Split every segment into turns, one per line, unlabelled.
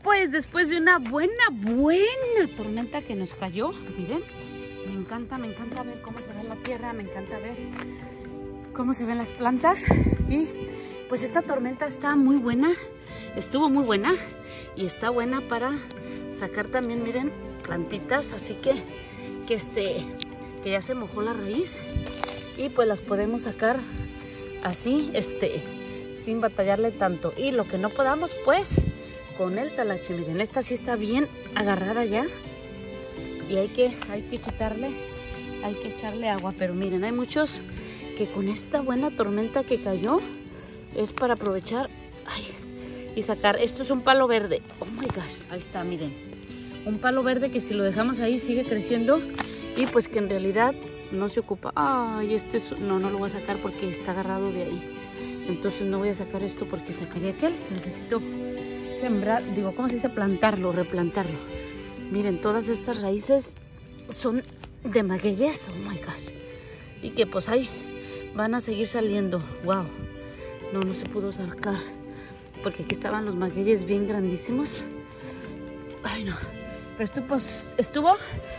pues después de una buena tormenta que nos cayó, miren, me encanta ver cómo se ve la tierra, me encanta ver cómo se ven las plantas. Y pues esta tormenta está muy buena, estuvo muy buena y está buena para sacar también, miren, plantitas, así que ya se mojó la raíz y pues las podemos sacar así, sin batallarle tanto. Y lo que no podamos, pues con el talache, miren, esta sí está bien agarrada ya y hay que echarle agua. Pero miren, hay muchos que con esta buena tormenta que cayó es para aprovechar y sacar. Esto es un palo verde, oh my gosh, ahí está, miren, un palo verde que si lo dejamos ahí sigue creciendo y pues que en realidad no se ocupa. Ay, no lo voy a sacar porque está agarrado de ahí, entonces no voy a sacar esto porque sacaría aquel. Necesito sembrar, ¿cómo se dice? Replantarlo. Miren, todas estas raíces son de magueyes, oh my gosh, y que pues ahí van a seguir saliendo. Wow, no se pudo sacar porque aquí estaban los magueyes bien grandísimos. Ay, no, pero esto pues estuvo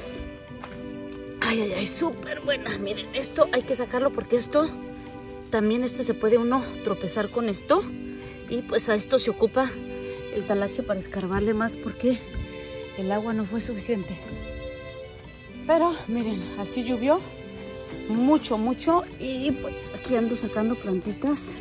súper buena. Miren, esto hay que sacarlo porque esto también se puede uno tropezar con esto y pues a esto se ocupa el talache para escarbarle más porque el agua no fue suficiente. Pero miren, así llovió mucho y pues aquí ando sacando plantitas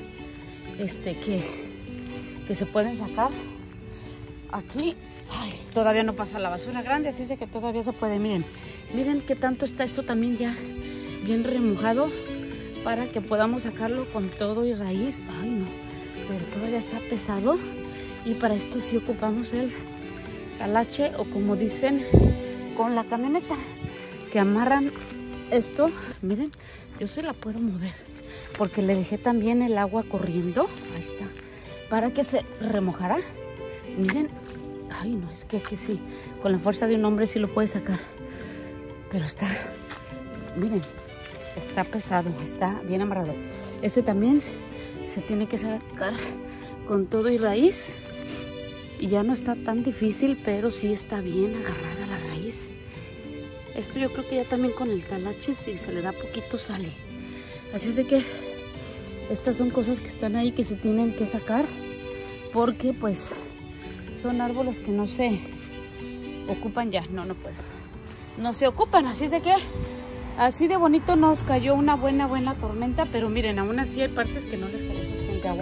que se pueden sacar. Aquí todavía no pasa la basura grande, así es de que todavía se puede. Miren qué tanto está esto también ya bien remojado para que podamos sacarlo con todo y raíz. Ay, no, pero todavía está pesado y para esto sí ocupamos el talache, o como dicen con la camioneta que amarran esto. Miren, yo se la puedo mover porque le dejé también el agua corriendo, ahí está, para que se remojara. Miren, ay no, es que aquí sí, con la fuerza de un hombre sí lo puede sacar, pero miren, está pesado, está bien amarrado. También se tiene que sacar con todo y raíz y ya no está tan difícil, pero sí está bien agarrada la raíz. Esto yo creo que ya también con el talache, si se le da poquito, sale. Así es de que estas son cosas que están ahí que se tienen que sacar porque pues son árboles que no se ocupan ya. No puedo. No se ocupan, así es de que así de bonito nos cayó una buena tormenta, pero miren, aún así hay partes que no les cayó suficiente agua.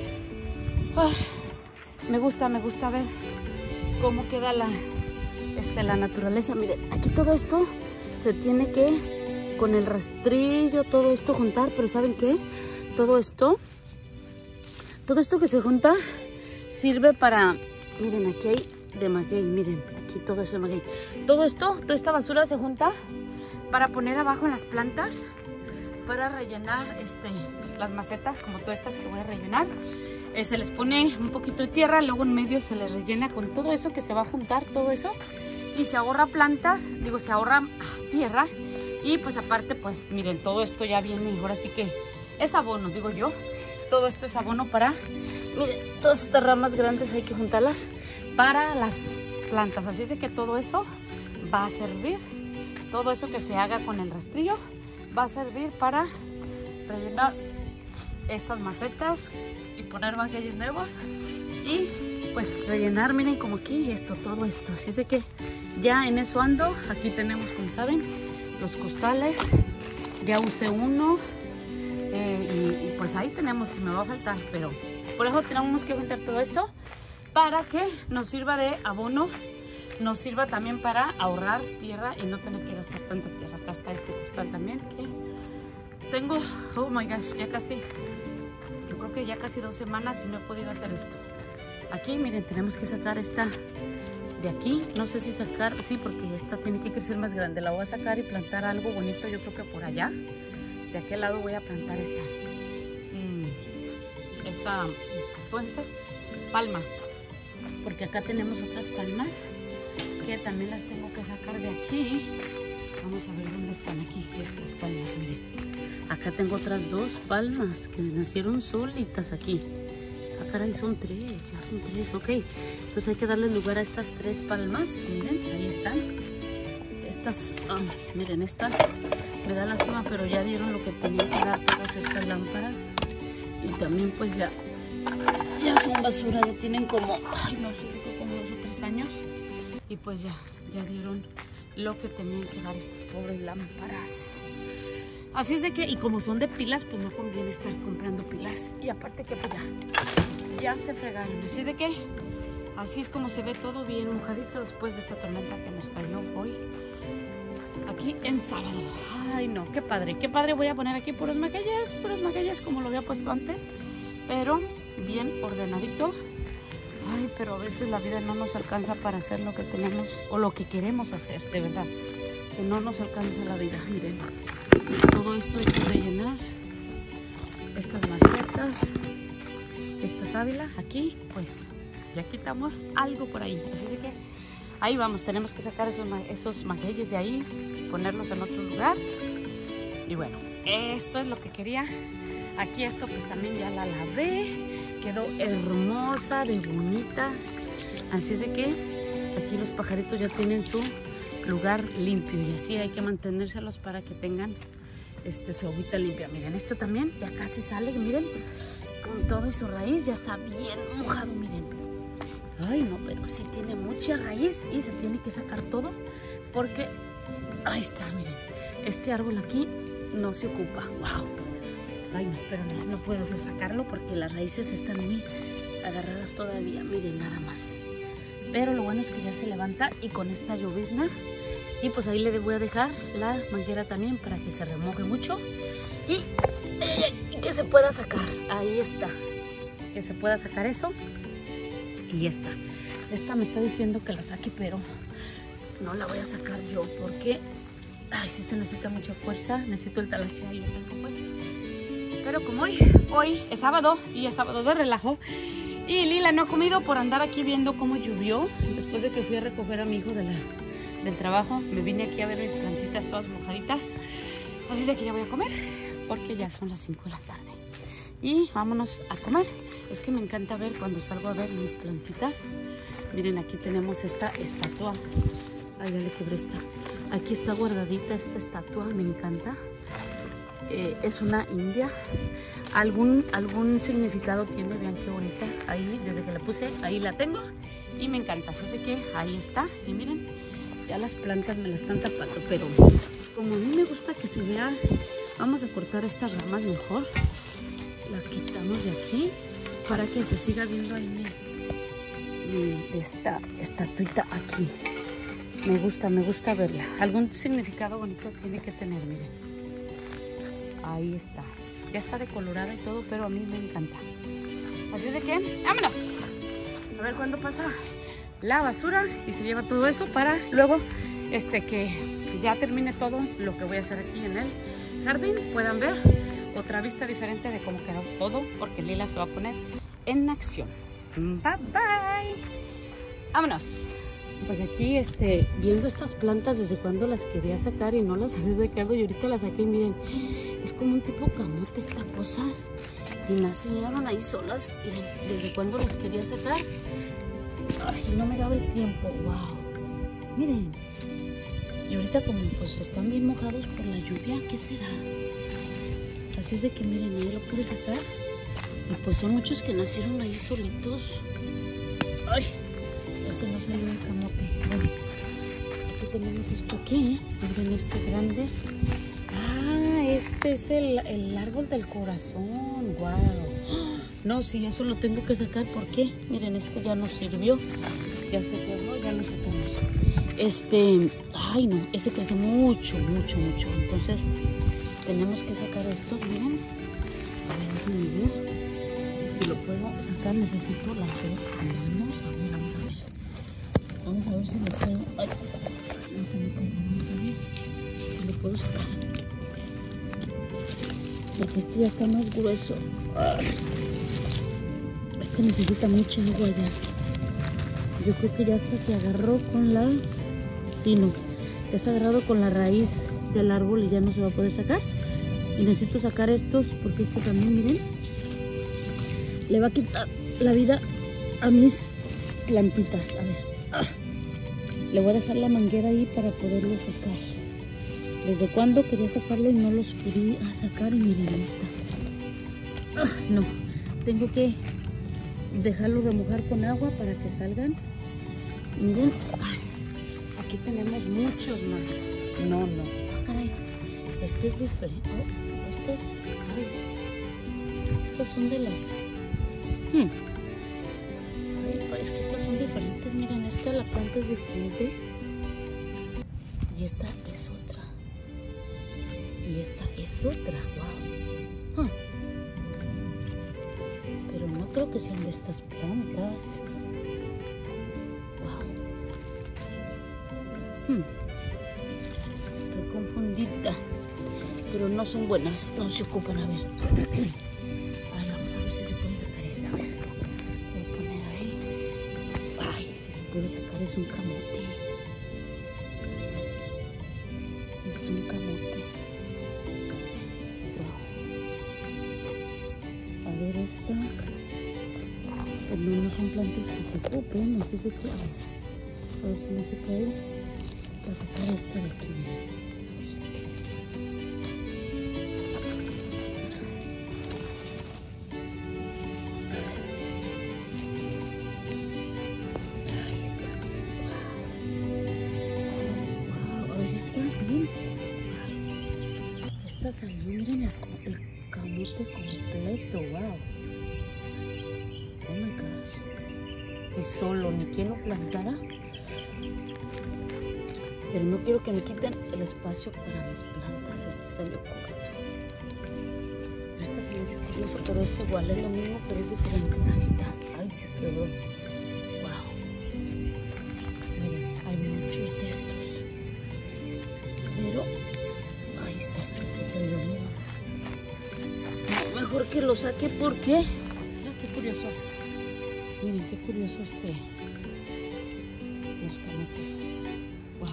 Ay, me gusta ver cómo queda la naturaleza. Miren, aquí todo esto se tiene que con el rastrillo todo esto juntar, pero ¿saben qué? Todo esto que se junta sirve para, miren, aquí hay de maguey, miren, aquí todo eso de maguey. Toda esta basura se junta para poner abajo en las plantas, para rellenar las macetas, como todas estas que voy a rellenar. Se les pone un poquito de tierra, luego en medio se les rellena con todo eso que se va a juntar, todo eso, y se ahorra se ahorra tierra. Y pues aparte, pues miren, todo esto ya viene, ahora sí que es abono, digo yo. Todo esto es abono para, miren, todas estas ramas grandes hay que juntarlas para las plantas. Así es de que todo eso va a servir, todo eso que se haga con el rastrillo va a servir para rellenar estas macetas y poner magueyes nuevos y pues rellenar, miren, como aquí todo esto. Así es de que ya en eso ando. Aquí tenemos, como saben, los costales, ya usé uno y pues ahí tenemos, si me va a faltar, pero por eso tenemos que juntar todo esto para que nos sirva de abono, nos sirva también para ahorrar tierra y no tener que gastar tanta tierra. Acá está este costal también que tengo, oh my gosh, yo creo que ya casi 2 semanas y no he podido hacer esto. Aquí, miren, tenemos que sacar esta de aquí, no sé si sacar, sí, porque esta tiene que crecer más grande. La voy a sacar y plantar algo bonito, yo creo que por allá, de aquel lado voy a plantar esa ¿cómo se dice? Palma, porque acá tenemos otras palmas que también las tengo que sacar de aquí. Vamos a ver dónde están aquí estas palmas, miren. Acá tengo otras 2 palmas que nacieron solitas aquí. Ah, caray, son 3, ya son 3, ok. Entonces hay que darle lugar a estas 3 palmas. Miren, ahí están. Estas, miren, estas me da lástima, pero ya dieron lo que tenían que dar todas estas lámparas. Y también pues ya son basura, ya tienen como, no sé, como 2 o 3 años. Y pues ya dieron lo que tenían que dar estas pobres lámparas. Así es de que, y como son de pilas, pues no conviene estar comprando pilas. Y aparte que pues ya se fregaron. Así es de que, así es como se ve todo bien mojadito después de esta tormenta que nos cayó hoy. Aquí en sábado. Ay no, qué padre, qué padre. Voy a poner aquí puros maquillas como lo había puesto antes. Pero bien ordenadito. Ay, pero a veces la vida no nos alcanza para hacer lo que tenemos o lo que queremos hacer, de verdad. Que no nos alcanza la vida, miren. Todo esto hay que rellenar. Estas macetas, esta sábila, aquí, pues ya quitamos algo por ahí. Así de que ahí vamos, tenemos que sacar esos magueyes de ahí, ponerlos en otro lugar. Y bueno, esto es lo que quería. Aquí esto pues también ya la lavé, quedó hermosa, de bonita. Así es de que aquí los pajaritos ya tienen su lugar limpio y así hay que mantenérselos para que tengan su agüita limpia. Miren, esto también ya casi sale, miren, con todo y su raíz ya está bien mojado, miren. Ay no, pero sí tiene mucha raíz y se tiene que sacar todo porque ahí está, miren, este árbol aquí no se ocupa. Wow. Ay no, pero no puedo sacarlo porque las raíces están muy agarradas todavía, miren nada más. Pero lo bueno es que ya se levanta y con esta llovizna. Y pues ahí le voy a dejar la manguera también para que se remoje mucho y que se pueda sacar. Ahí está, que se pueda sacar eso. Y esta me está diciendo que la saque, pero no la voy a sacar yo porque sí se necesita mucha fuerza. Necesito el talache, ahí lo tengo pues. Pero como hoy es sábado y es sábado de relajo y Lila no ha comido por andar aquí viendo cómo llovió. Después de que fui a recoger a mi hijo del trabajo, me vine aquí a ver mis plantitas todas mojaditas. Así es que ya voy a comer porque ya son las 5 de la tarde. Y vámonos a comer. Es que me encanta ver cuando salgo a ver mis plantitas. Miren, aquí tenemos esta estatua. Ay, ya le quebré esta. Aquí está guardadita esta estatua, me encanta. Es una india. Algún significado tiene, vean qué bonita. Ahí, desde que la puse, ahí la tengo. Y me encanta, así es que ahí está. Y miren, ya las plantas me la están tapando, pero como a mí me gusta que se vea, vamos a cortar estas ramas mejor. La quitamos de aquí para que se siga viendo ahí esta estatuita aquí. Me gusta verla. Algún significado bonito tiene que tener, miren. Ahí está. Ya está decolorada y todo, pero a mí me encanta. Así es de que, ¡vámonos! A ver cuándo pasa la basura y se lleva todo eso para luego que ya termine todo lo que voy a hacer aquí en el jardín. Puedan ver otra vista diferente de cómo quedó todo, porque Lila se va a poner en acción. Bye bye. Vámonos. Pues aquí viendo estas plantas desde cuando las quería sacar y no las había sacado y ahorita las saqué. Miren, es como un tipo camote esta cosa y nacieron ahí solas. Miren, desde cuando las quería sacar. Ay, no me daba el tiempo. Wow, miren. Y ahorita como pues están bien mojados por la lluvia, ¿qué será? Así es de que miren, ahí lo pude sacar. Y pues son muchos que nacieron ahí solitos. Ay, ese no salió el camote. Bueno, aquí tenemos esto aquí, miren este grande. Ah, este es el árbol del corazón. Wow. No, sí, eso lo tengo que sacar porque miren, este ya no sirvió. Ya se quedó, ya lo sacamos. Ay no, ese crece mucho. Entonces tenemos que sacar esto, miren. A ver, déjenme ver. Si lo puedo sacar, necesito las dos manos. Vamos a ver si lo puedo. Ay, no se me caiga, vamos a ver si lo puedo sacar. Porque este ya está más grueso. Este necesita mucha agua ya. Yo creo que ya hasta se agarró con las... Sí, no. Ya está agarrado con la raíz del árbol y ya no se va a poder sacar. Y necesito sacar estos porque este también, miren, le va a quitar la vida a mis plantitas. A ver, le voy a dejar la manguera ahí para poderlo sacar. ¿Desde cuándo quería sacarlo y no los pude sacar? Y miren, ahí está. No, tengo que dejarlo remojar con agua para que salgan. Miren, aquí tenemos muchos más. No, caray, este es diferente. Estas son de las... es que estas son diferentes. Miren, esta la planta es diferente. Y esta es otra. Y esta es otra. Wow. Pero no creo que sean de estas plantas. Wow. Estoy confundida. Pero no son buenas. No se ocupan. A ver. Vamos a ver si se puede sacar esta. A ver. Voy a poner ahí. Ay, si se puede sacar. Es un camote. Es un camote. Wow. A ver esta. Pues no son plantas que se ocupen. Así se cae. A ver si no se cae. Voy a sacar esta de aquí. Esta salió, miren el camote completo, wow. Oh my gosh. Y solo, ni quien lo plantara. Pero no quiero que me quiten el espacio para mis plantas. Este salió corto. Pero esta se me hace curioso, pero es igual, es lo mismo, pero es diferente. Ahí está, ahí se quedó. Wow. Miren, hay muchos de estos. Pero ahí está, este sí salió bien. Mejor que lo saque porque... Mira qué curioso. Miren qué curioso los camotes. Wow.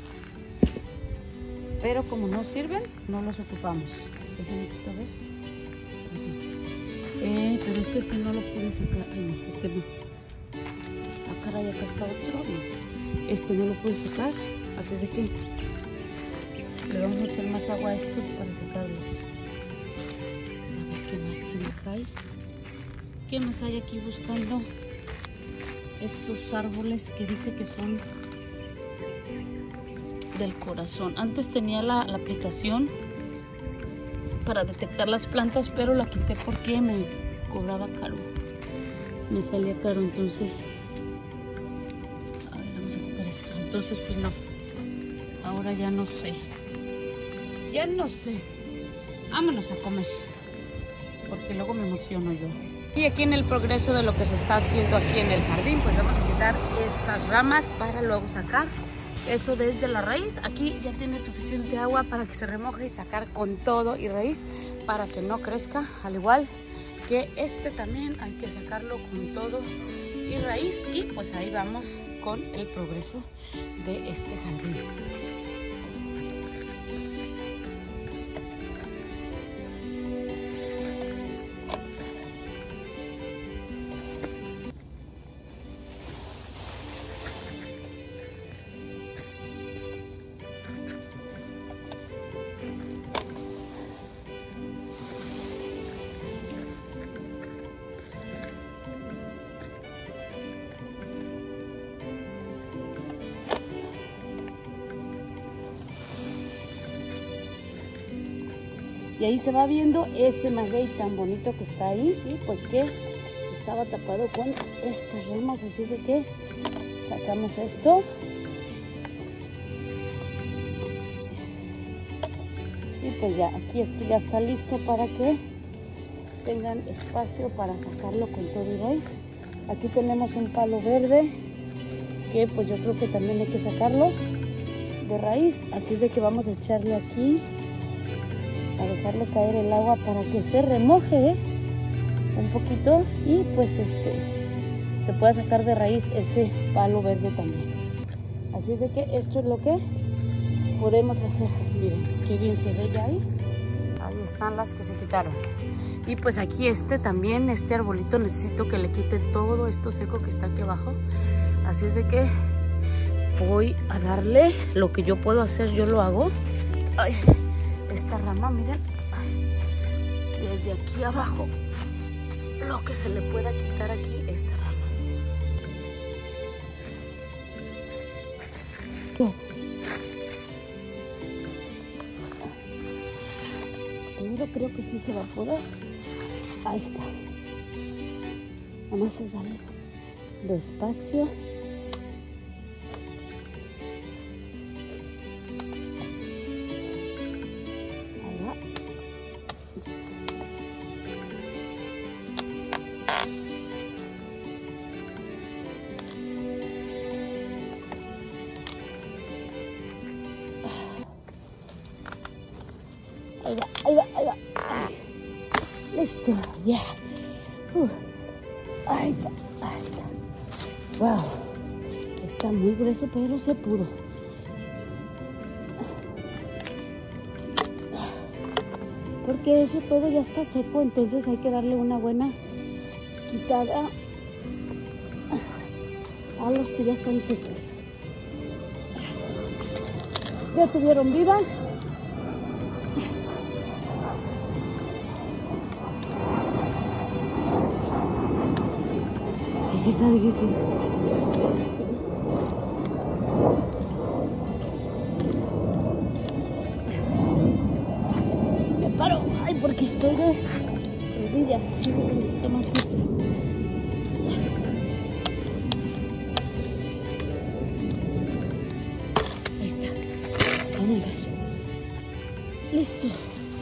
Pero como no sirven, no los ocupamos. Déjenme quitar, ¿ves? Así. Pero este sí no lo pude sacar. Ay no, este no. Ah, caray, acá está otro. No. Este no lo pude sacar. Así es de que le vamos a echar más agua a estos para sacarlos. A ver qué más hay. ¿Qué más hay aquí buscando estos árboles que dice que son del corazón? Antes tenía la aplicación para detectar las plantas, pero la quité porque me cobraba caro. Me salía caro, entonces... A ver, vamos a quitar esto. Entonces, pues no. Ahora ya no sé. Ya no sé. Vámonos a comer. Porque luego me emociono yo. Y aquí en el progreso de lo que se está haciendo aquí en el jardín, pues vamos a quitar estas ramas para luego sacar eso desde la raíz. Aquí ya tiene suficiente agua para que se remoje y sacar con todo y raíz para que no crezca. Al igual que este también hay que sacarlo con todo y raíz. Y pues ahí vamos con el progreso de este jardín. Y ahí se va viendo ese maguey tan bonito que está ahí y pues que estaba tapado con estas ramas, así es de que sacamos esto. Y pues ya, aquí esto ya está listo para que tengan espacio para sacarlo con todo y raíz. Aquí tenemos un palo verde que pues yo creo que también hay que sacarlo de raíz, así es de que vamos a echarle aquí, a dejarle caer el agua para que se remoje un poquito y pues se pueda sacar de raíz ese palo verde también. Así es de que esto es lo que podemos hacer. Miren qué bien se ve ya ahí. Ahí están las que se quitaron. Y pues aquí también, este arbolito necesito que le quite todo esto seco que está aquí abajo. Así es de que voy a darle lo que yo puedo hacer, yo lo hago. Ay, esta rama, miren, desde aquí abajo, lo que se le pueda quitar aquí, esta rama. Yo creo que sí se va a poder. Ahí está. Vamos a darle despacio. Ahí va. Ahí va, ahí va, ahí va. Listo, ya. Ahí está, ahí está. Wow. Está muy grueso, pero se pudo. Porque eso todo ya está seco, entonces hay que darle una buena quitada a los que ya están secos. Ya tuvieron vida. Sí está difícil. Me paro. Ay, porque estoy de rodillas. Así que necesito más fuerza. Ahí está. Vamos, listo.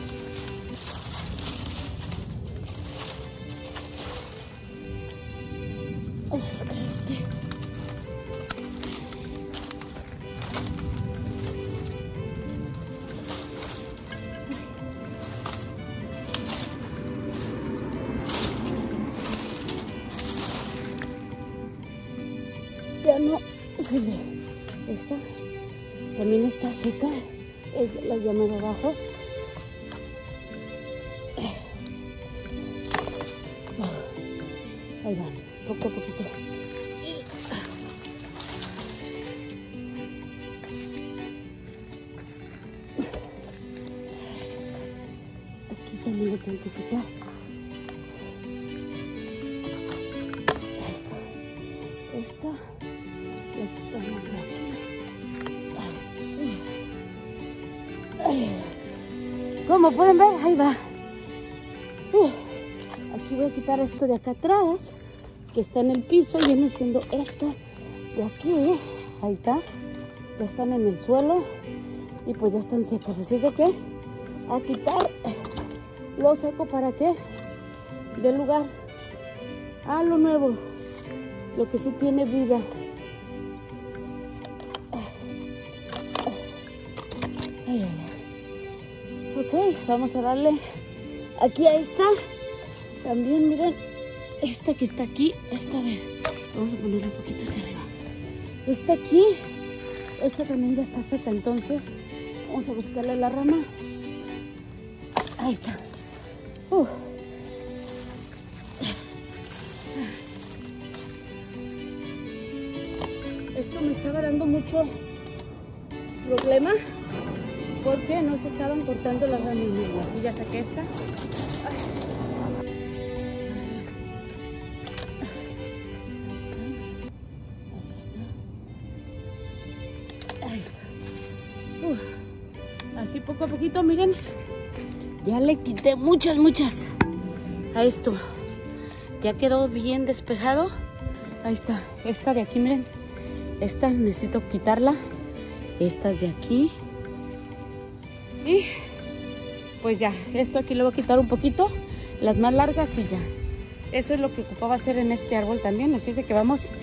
Ya no sirve. Esta también está seca. Las llamas de abajo. Ahí van, poco a poquito. Aquí también le tengo que quitar. Ahí está. Esta la quitamos aquí. Como pueden ver, ahí va. Aquí voy a quitar esto de acá atrás, que está en el piso, y viene siendo esto de aquí. Ahí está. Ya están en el suelo y pues ya están secas. Así es de que a quitar lo seco para que dé lugar a lo nuevo, lo que sí tiene vida. Ay, ay, ay. Ok, vamos a darle aquí a esta. También miren, esta que está aquí, esta, a ver, vamos a ponerla un poquito hacia arriba. Esta aquí, esta también ya está seca, entonces vamos a buscarle la rama. Ahí está. Esto me estaba dando mucho problema porque no se estaban cortando las ramas. Y ya saqué esta. Ahí está. Así poco a poquito, miren. Ya le quité muchas a esto. Ya quedó bien despejado. Ahí está. Esta de aquí, miren. Esta necesito quitarla. Estas de aquí. Y pues ya, esto aquí le voy a quitar un poquito. Las más largas y ya. Eso es lo que ocupaba hacer en este árbol también. Así es de que vamos